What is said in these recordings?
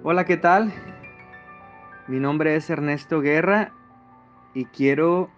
Hola, ¿qué tal? Mi nombre es Ernesto Guerra y quiero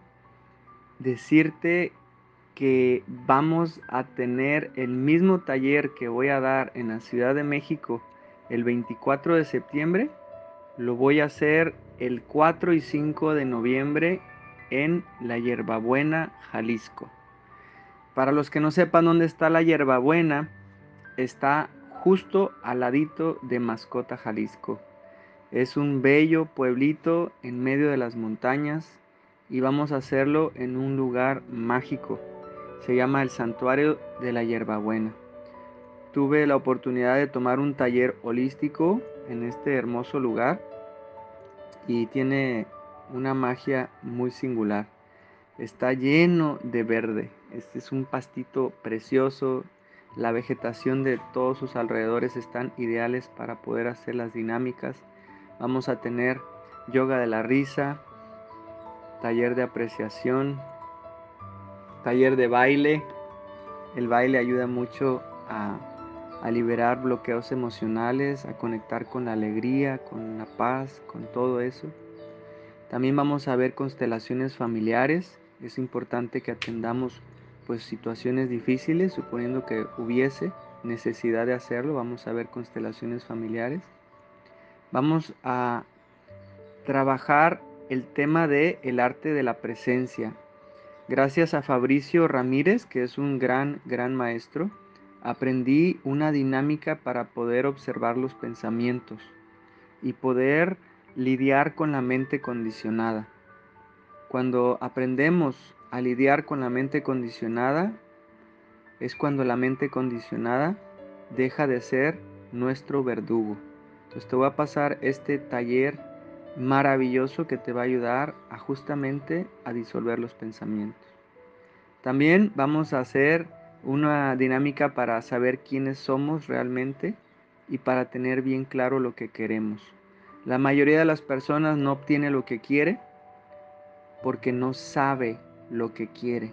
decirte que vamos a tener el mismo taller que voy a dar en la Ciudad de México el 24 de septiembre. Lo voy a hacer el 4 y 5 de noviembre en La Hierbabuena, Jalisco. Para los que no sepan dónde está La Hierbabuena, está justo al ladito de Mascota, Jalisco. Es un bello pueblito en medio de las montañas y vamos a hacerlo en un lugar mágico. Se llama el Santuario de la Hierbabuena. Tuve la oportunidad de tomar un taller holístico en este hermoso lugar y tiene una magia muy singular. Está lleno de verde. Este es un pastito precioso. La vegetación de todos sus alrededores están ideales para poder hacer las dinámicas. Vamos a tener yoga de la risa, taller de apreciación, taller de baile. El baile ayuda mucho a liberar bloqueos emocionales, a conectar con la alegría, con la paz, con todo eso. También vamos a ver constelaciones familiares. Es importante que atendamos pues situaciones difíciles, suponiendo que hubiese necesidad de hacerlo. Vamos a ver constelaciones familiares. Vamos a trabajar el tema de el arte de la presencia. Gracias a Fabricio Ramírez, que es un gran maestro, aprendí una dinámica para poder observar los pensamientos y poder lidiar con la mente condicionada. Cuando aprendemos a lidiar con la mente condicionada, es cuando la mente condicionada deja de ser nuestro verdugo. Entonces te voy a pasar este taller maravilloso que te va a ayudar a justamente a disolver los pensamientos. También vamos a hacer una dinámica para saber quiénes somos realmente y para tener bien claro lo que queremos. La mayoría de las personas no obtiene lo que quiere porque no sabe lo que quiere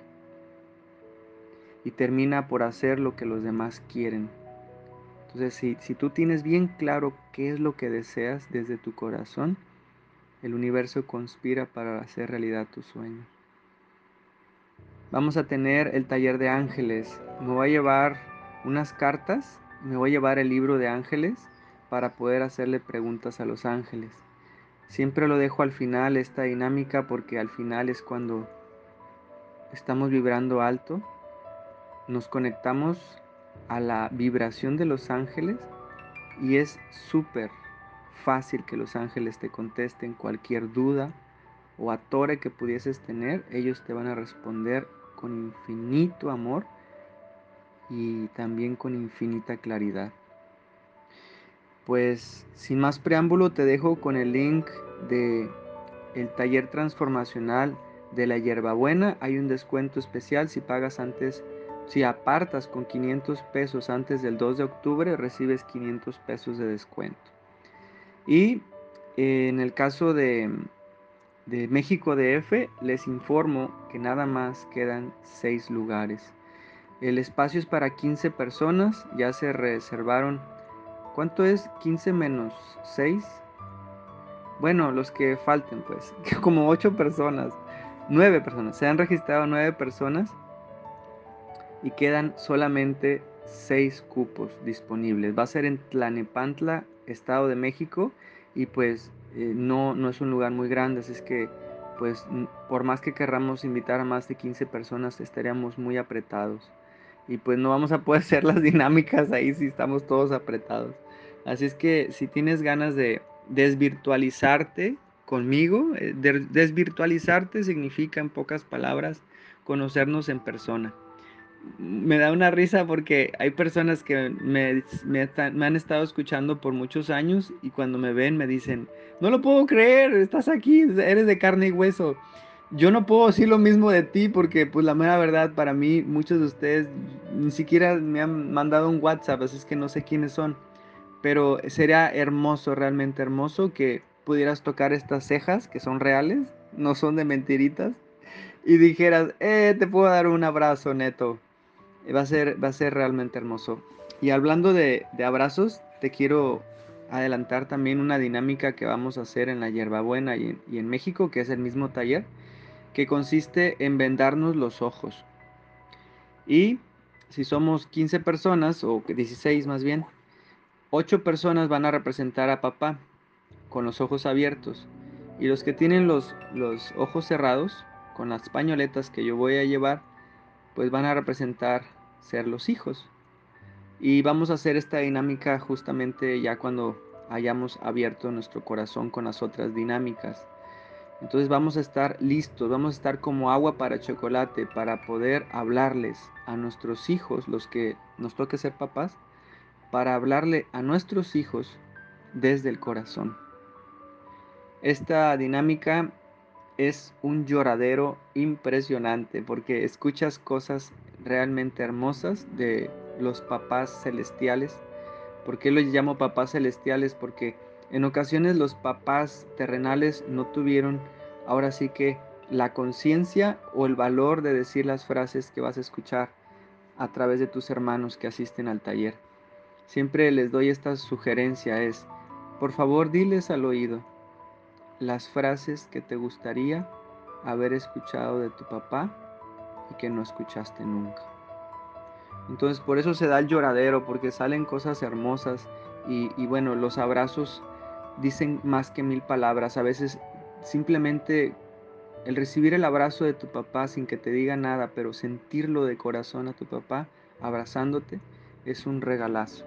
y termina por hacer lo que los demás quieren. Entonces, si tú tienes bien claro qué es lo que deseas desde tu corazón, el universo conspira para hacer realidad tus sueños. Vamos a tener el taller de ángeles. Me voy a llevar unas cartas, me voy a llevar el libro de ángeles para poder hacerle preguntas a los ángeles. Siempre lo dejo al final esta dinámica porque al final es cuando estamos vibrando alto, nos conectamos a la vibración de los ángeles y es súper fácil que los ángeles te contesten cualquier duda o atore que pudieses tener. Ellos te van a responder con infinito amor y también con infinita claridad. Pues sin más preámbulo te dejo con el link de el taller transformacional de la hierbabuena. Hay un descuento especial si pagas antes, si apartas con 500 pesos antes del 2 de octubre, recibes 500 pesos de descuento. Y en el caso de México DF, les informo que nada más quedan 6 lugares. El espacio es para 15 personas, ya se reservaron. ¿Cuánto es 15 menos 6? Bueno, los que falten, pues, como 8 personas, 9 personas. Se han registrado 9 personas y quedan solamente 6 cupos disponibles. Va a ser en Tlanepantla, Estado de México, y pues no es un lugar muy grande, así es que pues por más que querramos invitar a más de 15 personas estaríamos muy apretados. Y pues no vamos a poder hacer las dinámicas ahí si estamos todos apretados. Así es que si tienes ganas de desvirtualizarte conmigo, desvirtualizarte significa en pocas palabras conocernos en persona. Me da una risa porque hay personas que me han estado escuchando por muchos años y cuando me ven me dicen, no lo puedo creer, estás aquí, eres de carne y hueso. Yo no puedo decir lo mismo de ti porque pues la mera verdad para mí muchos de ustedes ni siquiera me han mandado un WhatsApp, así es que no sé quiénes son. Pero sería hermoso, realmente hermoso que pudieras tocar estas cejas que son reales, no son de mentiritas, y dijeras, te puedo dar un abrazo, Neto. Va a ser realmente hermoso. Y hablando de abrazos, te quiero adelantar también una dinámica que vamos a hacer en la Hierbabuena y en México, que es el mismo taller, que consiste en vendarnos los ojos. Y si somos 15 personas, o 16 más bien, 8 personas van a representar a papá con los ojos abiertos. Y los que tienen los ojos cerrados, con las pañoletas que yo voy a llevar, pues van a representar ser los hijos. Y vamos a hacer esta dinámica justamente ya cuando hayamos abierto nuestro corazón con las otras dinámicas. Entonces vamos a estar listos, vamos a estar como agua para chocolate para poder hablarles a nuestros hijos, los que nos toque ser papás, para hablarle a nuestros hijos desde el corazón. Esta dinámica es un lloradero impresionante porque escuchas cosas realmente hermosas de los papás celestiales. ¿Por qué los llamo papás celestiales? Porque en ocasiones los papás terrenales no tuvieron ahora sí que la conciencia o el valor de decir las frases que vas a escuchar a través de tus hermanos que asisten al taller. Siempre les doy esta sugerencia, es, por favor diles al oído las frases que te gustaría haber escuchado de tu papá y que no escuchaste nunca. Entonces por eso se da el lloradero, porque salen cosas hermosas y bueno, los abrazos dicen más que 1000 palabras. A veces simplemente el recibir el abrazo de tu papá sin que te diga nada, pero sentirlo de corazón a tu papá abrazándote, es un regalazo.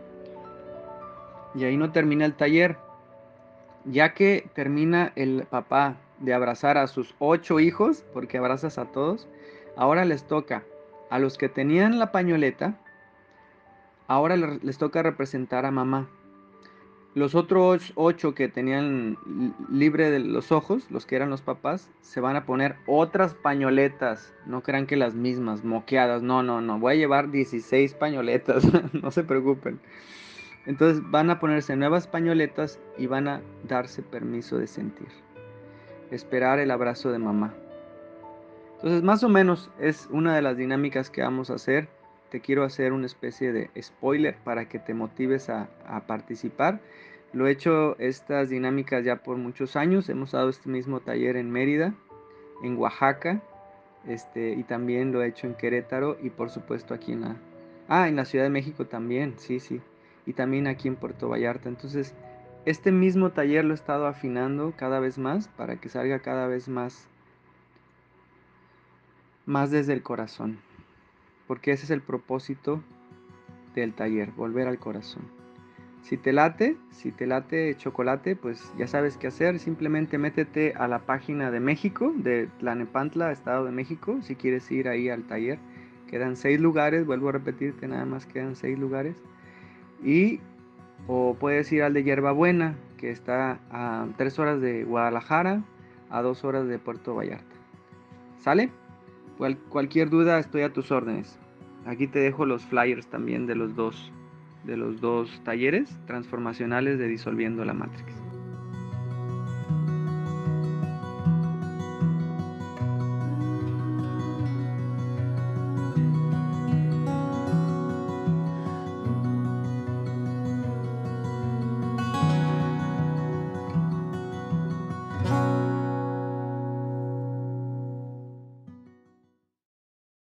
Y ahí no termina el taller. Ya que termina el papá de abrazar a sus 8 hijos, porque abrazas a todos, ahora les toca a los que tenían la pañoleta, ahora les toca representar a mamá. Los otros 8 que tenían libre de los ojos, los que eran los papás, se van a poner otras pañoletas. No crean que las mismas, moqueadas. No, no, no. Voy a llevar 16 pañoletas. No se preocupen. Entonces van a ponerse nuevas pañoletas y van a darse permiso de sentir. Esperar el abrazo de mamá. Entonces más o menos es una de las dinámicas que vamos a hacer. Te quiero hacer una especie de spoiler para que te motives a participar. Lo he hecho estas dinámicas ya por muchos años. Hemos dado este mismo taller en Mérida, en Oaxaca, y también lo he hecho en Querétaro y por supuesto aquí en la Ciudad de México también, sí, sí. Y también aquí en Puerto Vallarta. Entonces, este mismo taller lo he estado afinando cada vez más para que salga cada vez más desde el corazón, porque ese es el propósito del taller, volver al corazón. Si te late chocolate, pues ya sabes qué hacer, simplemente métete a la página de México, de Tlalnepantla, Estado de México, si quieres ir ahí al taller. Quedan 6 lugares, vuelvo a repetirte, nada más quedan 6 lugares. O puedes ir al de Hierbabuena, que está a 3 horas de Guadalajara, a 2 horas de Puerto Vallarta. ¿Sale? Cualquier duda estoy a tus órdenes. Aquí te dejo los flyers también de los dos talleres transformacionales de Disolviendo la Matrix.